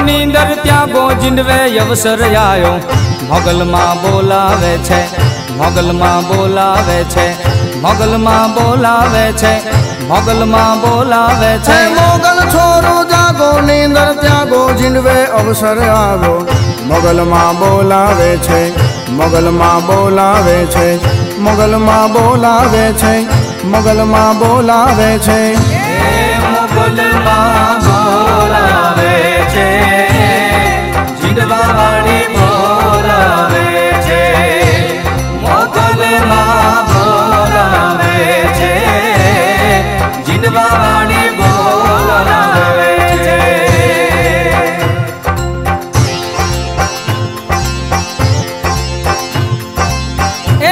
નીંદર ત્યાગો જીંડવે અવસર આયો મોગલમાં બોલાવે છે મોગલમાં બોલાવે છે મોગલમાં બોલાવે છે મોગલમાં બોલાવે છે મોગલ છોરો જાગો નીંદર ત્યાગો જીંડવે અવસર આવ્યો મોગલમાં બોલાવે છે મોગલમાં બોલાવે છે મોગલમાં બોલાવે છે મોગલમાં બોલાવે છે મોગલમાં બોલાવે છે જીંડવા વાળી બોલાવે છે મોગલમાં બોલાવે છે જીંડવા વાળી બોલાવે છે એ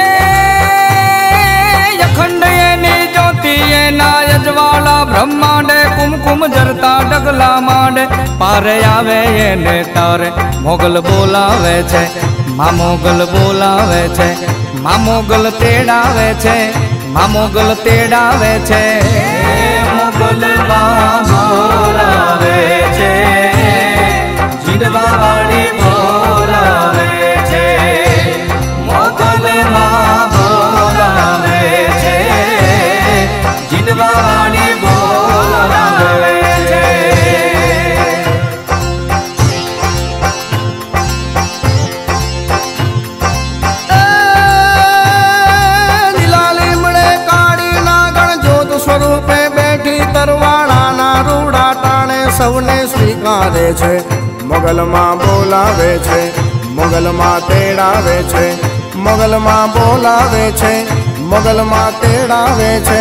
અખંડ એની જ્યોતિ એના અજવાળા બ્રહ્માંડે કુમકુમ જરતા ડગલા માંડે પારે આવે એને તારે મોગલ બોલાવે છે મા મોગલ બોલાવે છે મા મોગલ તેડાવે છે મા મોગલ તેડાવે છે મોગલમાં બોલાવે છે જીંડવા વાળી બોલાવે છે મોગલમાં બોલાવે છે જીંડવા વાળી બોલાવે છે સ્વરૂપે બેઠી તરવાળાના રૂડા ટાણે સૌને સ્વીકારે છે મોગલમાં બોલાવે છે મોગલમાં તેડાવે છે મોગલમાં બોલાવે છે મોગલમાં તેડાવે છે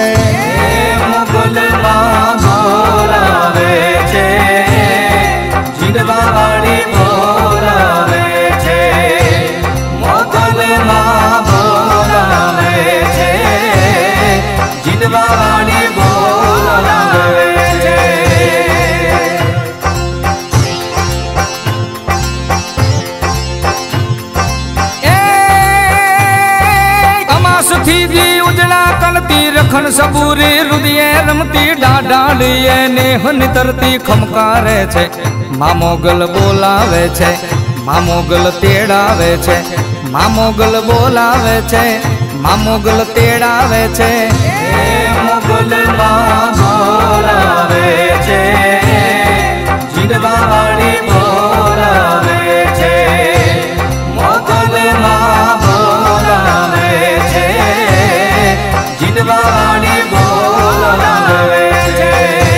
મોગલમાં બોલાવે છે જીંડવા વાળી બોલાવે છે મોગલમાં બોલાવે છે જીંડવા વાળી બોલાવે છે અમાસથી જી ઉજળા કણતી રખણ સબૂરી રુદિયે રમતી ડાઢાડીએ નેહની તરતી ખમકારે છે મા મોગલ બોલાવે છે મા મોગલ તેડાવે છે મા મોગલ બોલાવે છે મા મોગલ તેડાવે છે મોગલમાં બોલાવે છે જીંડવા વાળી બોલાવે છે મોગલમાં બોલાવે છે જીંડવા વાળી બોલાવે છે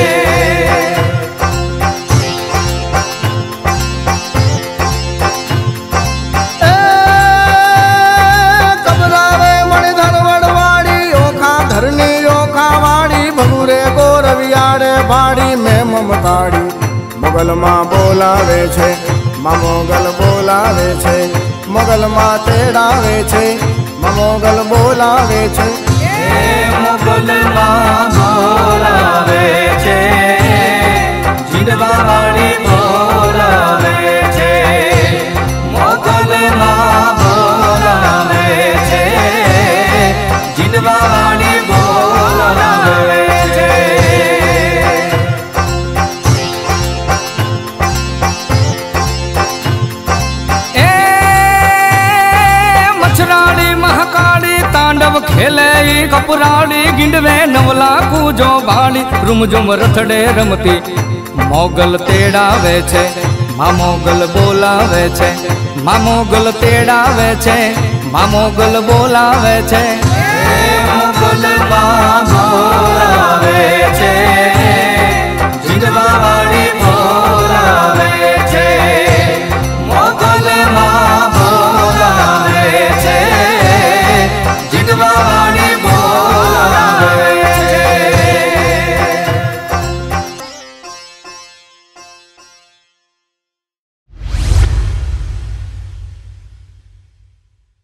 ભાડી મેં મમતાડી મોગલમાં બોલાવે છે મા મોગલ બોલાવે છે મોગલમાં તેડાવે છે મા મોગલ બોલાવે છે મોગલમાં બોલાવે છે જીંડવા વાળી બોલાવે છે મોગલમાં બોલાવે છે જીંડવા વાળી બોલાવે છે તાંડવ ખેલે કપરાડી ગીંડવે નવલા કૂજો બાળી રૂમઝુમ રથડે રમતી મોગલ તેડાવે છે મા મોગલ બોલાવે છે મા મોગલ તેડાવે છે મા મોગલ બોલાવે છે મોગલમાં બોલાવે